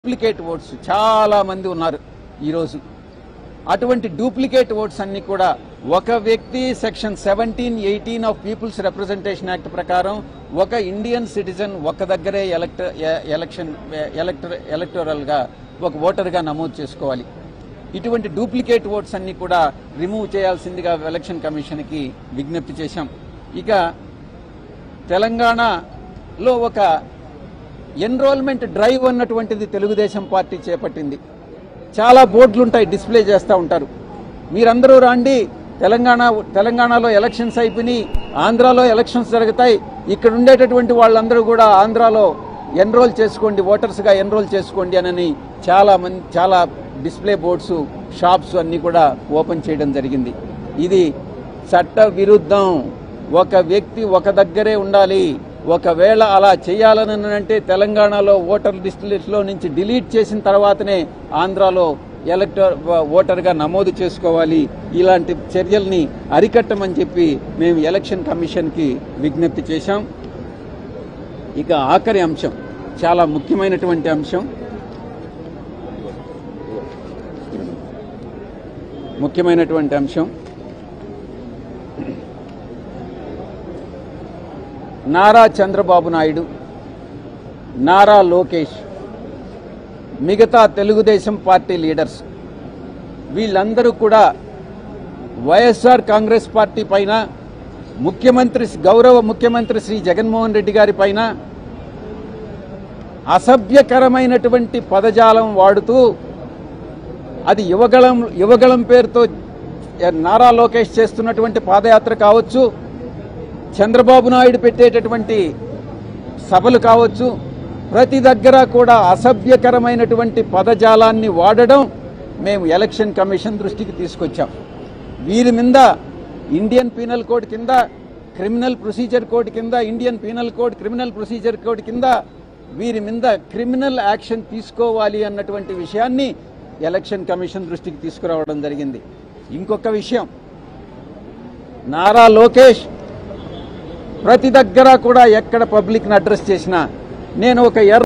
Duplicate oats చాలా మంది ఉన్నారు ఈరోజు. అటువంటి డూప్లికేట్ ఓట్స్ అన్ని కూడా ఒక వ్యక్తి section 1718 of people's representation act ప్రకారం ఒక ఇండియన్ సిటిజన్ ఒక దగ్గరే ఎలక్టోరల్ గా ఒక ఓటర్ గా నమోదు చేసుకోవాలి. ఇటువంటి డూప్లికేట్ ఓట్స్ అన్ని కూడా రిమూవ్ చేయాల్సిందిగా ఎలక్షన్ కమిషన్ కి విజ్ఞప్తి చేశాం. ఇక తెలంగాణలో ఒక ఎన్రోల్మెంట్ డ్రైవ్ అన్నటువంటిది తెలుగుదేశం పార్టీ చేపట్టింది. చాలా బోర్డులు ఉంటాయి, డిస్ప్లే చేస్తూ ఉంటారు. మీరందరూ రండి, తెలంగాణలో ఎలక్షన్స్ అయిపోయి ఆంధ్రాలో ఎలక్షన్స్ జరుగుతాయి, ఇక్కడ ఉండేటటువంటి వాళ్ళందరూ కూడా ఆంధ్రాలో ఎన్రోల్ చేసుకోండి, ఓటర్స్గా ఎన్రోల్ చేసుకోండి అని చాలా డిస్ప్లే బోర్డ్స్, షాప్స్ అన్నీ కూడా ఓపెన్ చేయడం జరిగింది. ఇది చట్ట విరుద్ధం. ఒక వ్యక్తి ఒక దగ్గరే ఉండాలి. ఒకవేళ అలా చేయాలని అంటే తెలంగాణలో ఓటర్ లిస్టులో నుంచి డిలీట్ చేసిన తర్వాతనే ఆంధ్రాలో ఓటర్గా నమోదు చేసుకోవాలి. ఇలాంటి చర్యల్ని అరికట్టమని చెప్పి మేము ఎలక్షన్ కమిషన్కి విజ్ఞప్తి చేశాం. ఇక ఆఖరి అంశం, చాలా ముఖ్యమైనటువంటి అంశం నారా చంద్రబాబు నాయుడు, నారా లోకేష్, మిగతా తెలుగుదేశం పార్టీ లీడర్స్ వీళ్ళందరూ కూడా వైఎస్ఆర్ కాంగ్రెస్ పార్టీ పైన, గౌరవ ముఖ్యమంత్రి శ్రీ జగన్మోహన్ రెడ్డి గారి పైన అసభ్యకరమైనటువంటి పదజాలం వాడుతూ, అది యువగళం పేరుతో నారా లోకేష్ చేస్తున్నటువంటి పాదయాత్ర కావచ్చు, చంద్రబాబు నాయుడు పెట్టేటటువంటి సభలు కావచ్చు, ప్రతి దగ్గర కూడా అసభ్యకరమైనటువంటి పదజాలాన్ని వాడడం మేము ఎలక్షన్ కమిషన్ దృష్టికి తీసుకొచ్చాం. వీరి మీద ఇండియన్ పీనల్ కోడ్ కింద, క్రిమినల్ ప్రొసీజర్ కోడ్ కింద, Indian penal code, criminal procedure code కింద వీరి మీద క్రిమినల్ యాక్షన్ తీసుకోవాలి అన్నటువంటి విషయాన్ని ఎలక్షన్ కమిషన్ దృష్టికి తీసుకురావడం జరిగింది. ఇంకొక విషయం, నారా లోకేష్ ప్రతి దగ్గర కూడా ఎక్కడ పబ్లిక్ని అడ్రస్ చేసినా నేను ఒక